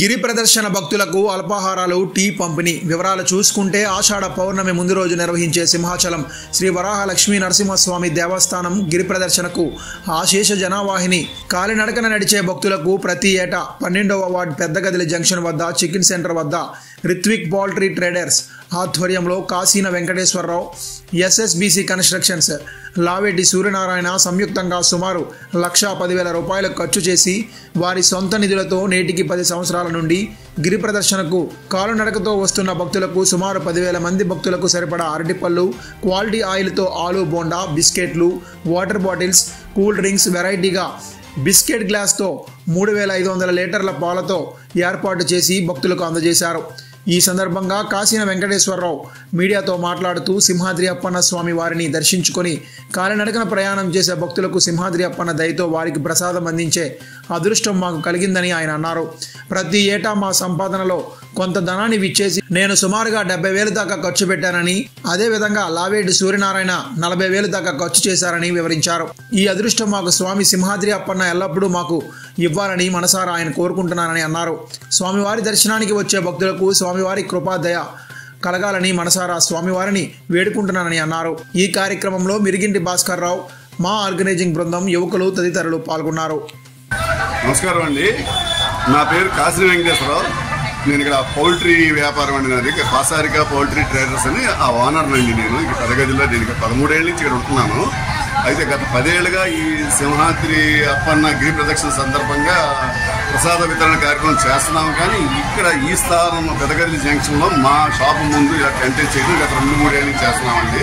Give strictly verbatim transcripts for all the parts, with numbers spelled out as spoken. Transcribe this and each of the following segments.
గిరి ప్రదర్శన భక్తులకు అల్పాహారాలు టీ పంపిణీ వివరాలు చూసుకుంటే ఆషాఢ పౌర్ణమి ముందు రోజు నిర్వహించే సింహాచలం శ్రీ వరాహ లక్ష్మీ నరసింహస్వామి దేవస్థానం గిరి ప్రదర్శనకు ఆశేష జనావాహిని కాలినడకన నడిచే భక్తులకు ప్రతి ఏటా పన్నెండవ వార్డ్ పెద్దగదిలి జంక్షన్ వద్ద చికెన్ సెంటర్ వద్ద రిత్విక్ పౌల్ట్రీ ట్రేడర్స్ ఆధ్వర్యంలో కాశీన వెంకటేశ్వరరావు, ఎస్ఎస్బిసి కన్స్ట్రక్షన్స్, లావేటి సూర్యనారాయణ సంయుక్తంగా సుమారు లక్షా పదివేల రూపాయలు ఖర్చు చేసి వారి సొంత నిధులతో నేటికి పది సంవత్సరాల నుండి గిరి ప్రదర్శనకు కాలునడకతో వస్తున్న భక్తులకు సుమారు పదివేల మంది భక్తులకు సరిపడా అరటిపళ్ళు, క్వాలిటీ ఆయిల్తో ఆలు బోండా, బిస్కెట్లు, వాటర్ బాటిల్స్, కూల్ డ్రింక్స్ వెరైటీగా బిస్కెట్ గ్లాస్తో మూడు వేల ఐదు వందల లీటర్ల పాలతో ఏర్పాటు చేసి భక్తులకు అందజేశారు. ఈ సందర్భంగా కాశీన వెంకటేశ్వరరావు మీడియాతో మాట్లాడుతూ సింహాద్రి అప్పన్న స్వామి వారిని దర్శించుకొని కాలినడకన ప్రయాణం చేసే భక్తులకు సింహాద్రి అప్పన్న దయతో వారికి ప్రసాదం అందించే అదృష్టం మాకు కలిగిందని ఆయన అన్నారు. ప్రతి ఏటా మా సంపాదనలో కొంత ధనాన్ని విచ్చేసి నేను సుమారుగా డెబ్బై వేలు దాకా ఖర్చు పెట్టానని, అదేవిధంగా లావేటి సూర్యనారాయణ నలభై వేలు దాకా ఖర్చు చేశారని వివరించారు. ఈ అదృష్టం మాకు స్వామి సింహాద్రి అప్పన్న ఎల్లప్పుడూ మాకు ఇవ్వాలని మనసారా ఆయన కోరుకుంటున్నానని అన్నారు. స్వామివారి దర్శనానికి వచ్చే భక్తులకు స్వామివారి కృపాదయ కలగాలని మనసారా స్వామివారిని వేడుకుంటున్నానని అన్నారు. ఈ కార్యక్రమంలో మిరిగింటి భాస్కర్ రావు, మా ఆర్గనైజింగ్ బృందం, యువకులు తదితరులు పాల్గొన్నారు. నమస్కారం అండి, నా పేరు కాశీ వెంకటేశ్వరరావు. నేను ఇక్కడ పౌల్ట్రీ వ్యాపారం అండి, నాది పాసారిక పౌల్ట్రీ ట్రేడర్స్ అని ఆ ఓనర్ అండి. నేను ఇక్కడ పెదగదిలో నేను పదమూడేళ్ళ నుంచి ఇక్కడ ఉంటున్నాను. అయితే గత పదేళ్లుగా ఈ సింహాద్రి అప్పన్న గిరి ప్రదక్షిణ సందర్భంగా ప్రసాద వితరణ కార్యక్రమం చేస్తున్నాము. కానీ ఇక్కడ ఈ స్థానం పెదగదిలి జంక్షన్లో మా షాపు ముందు ఇలా కంటెస్ట్ చేయడం గత రెండు మూడేళ్ళ నుంచి చేస్తున్నామండి.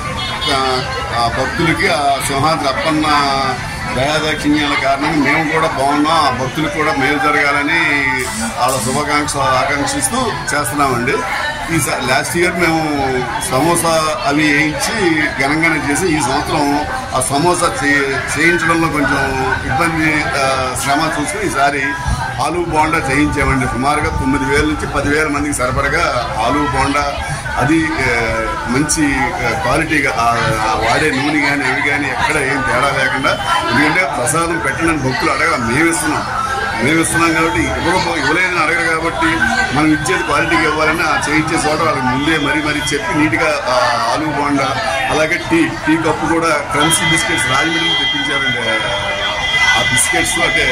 ఆ భక్తులకి ఆ సింహాద్రి అప్పన్న దయాదాక్షిణ్యాల కారణంగా మేము కూడా బాగున్నాం, ఆ భక్తులకు కూడా మేలు జరగాలని వాళ్ళ శుభాకాంక్ష ఆకాంక్షిస్తూ చేస్తున్నామండి. ఈ లాస్ట్ ఇయర్ మేము సమోసా అవి వేయించి ఘనంగానే చేసి ఈ సంవత్సరం ఆ సమోసా చేయించడంలో కొంచెం ఇబ్బంది శ్రమ చూసుకుని ఈసారి ఆలు బోండా చేయించామండి. సుమారుగా తొమ్మిది వేల నుంచి పదివేల మందికి సరిపడగా ఆలు బోండా, అది మంచి క్వాలిటీగా వాడే నూనె కానీ అవి కానీ ఎక్కడ ఏం తేడా లేకుండా, ఎందుకంటే ప్రసాదం పెట్టిన భక్తులు అడగ మేము ఇస్తున్నాం మేము ఇస్తున్నాం కాబట్టి ఇవ్వక ఇవ్వలేదని అడగరు కాబట్టి మనం ఇచ్చేది క్వాలిటీగా ఇవ్వాలని ఆ చేయించే చోట వాళ్ళకి ముందే మరీ మరీ చెప్పి నీట్గా ఆలు బోండా, అలాగే టీ టీ కప్పు కూడా క్రంచీ బిస్కెట్స్ రాజమండ్రి తెప్పించారండి. ఆ బిస్కెట్స్ అంటే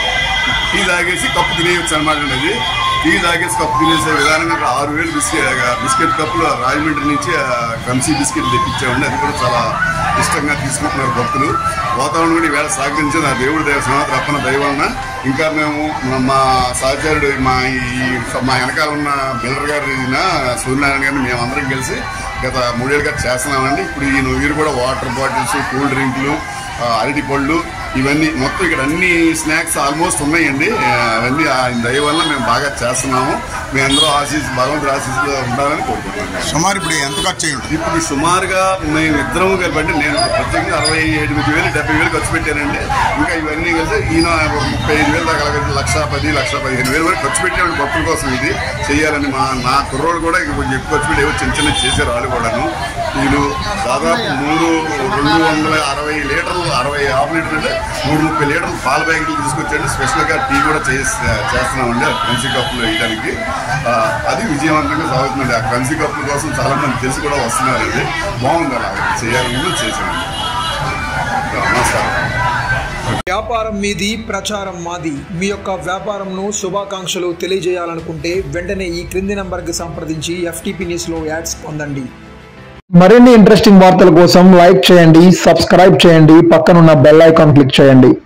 టీ తాగేసి కప్పు తినేయచ్చు అనమాట అండి. అది టీ తాగేసి కప్పు తినేసే విధానంగా ఆరు వేలు బిస్కెట్ బిస్కెట్ కప్పులు రాజమండ్రి నుంచి క్రంచీ బిస్కెట్ తెప్పించామండి. అది కూడా చాలా ఇష్టంగా తీసుకుంటున్నారు భక్తులు. వాతావరణం కూడా ఈవేళ సహకరించి నా దేవుడి దయ సింహాద్రి అప్పన్న దయ వలన ఇంకా మేము మా సహచరుడు మా ఈ మా వెనకాల ఉన్న బిల్డర్ గారి సూర్యనారాయణ గారిని మేమందరం కలిసి గత మూడేళ్ళుగా చేస్తున్నామండి. ఇప్పుడు ఈ వీరు కూడా వాటర్ బాటిల్స్, కూల్ డ్రింకులు, అరటి పళ్ళు ఇవన్నీ మొత్తం ఇక్కడ అన్ని స్నాక్స్ ఆల్మోస్ట్ ఉన్నాయండి. అవన్నీ ఆయన దయ వల్ల మేము బాగా చేస్తున్నాము. మీ అందరూ ఆశీస్ భగవంతుడు ఆశీస్సులో ఉండాలని కోరుకుంటున్నాను. సుమారు ఇప్పుడు ఎంత ఖర్చు అయ్యింది? ఇప్పుడు సుమారుగా మేము ఇద్దరం కలిపి నేను ప్రత్యేకంగా అరవై ఎనిమిది వేలు డెబ్బై వేలు ఖర్చు పెట్టానండి. ఇంకా ఇవన్నీ కలిసి ఈయన ముప్పై ఐదు వేలు దాకా లక్ష పది లక్ష పదిహేను వేలు వరకు ఖర్చు పెట్టామండి భక్తుల కోసం. ఇది చేయాలని మా నా కుర్రోడు కూడా కొంచెం ఎక్కువ ఖర్చు పెట్టి ఏవో చిన్న చిన్న చేశారు వాళ్ళు కూడాను. వీళ్ళు దాదాపు మూడు రెండు వందల అరవై లీటర్లు అరవై హాఫ్ లీటర్ అంటే మూడు ముప్పై లీటర్లు పాల ప్యాకెట్లు తీసుకొచ్చాడు. స్పెషల్గా టీ కూడా చేస్తున్నామండి ఆ క్రంచీ కప్పులు వేయడానికి. అది విజయవంతంగా సాగుతుందండి. ఆ క్రంచీ కప్పుల కోసం చాలా మంది తెలిసి కూడా వస్తున్నారండి. బాగుంది, అలా చేయాలని చేశానండి. నమస్కారం. వ్యాపారం మీది, ప్రచారం మాది. మీ యొక్క వ్యాపారంను శుభాకాంక్షలు తెలియజేయాలనుకుంటే వెంటనే ఈ క్రింది నంబర్కి సంప్రదించి ఎఫ్టీపీ న్యూస్లో యాడ్స్ పొందండి. మరిన్ని ఇంట్రెస్టింగ్ వార్తల కోసం లైక్ చేయండి, సబ్స్క్రైబ్ చేయండి, పక్కనున్న బెల్ ఐకాన్ క్లిక్ చేయండి.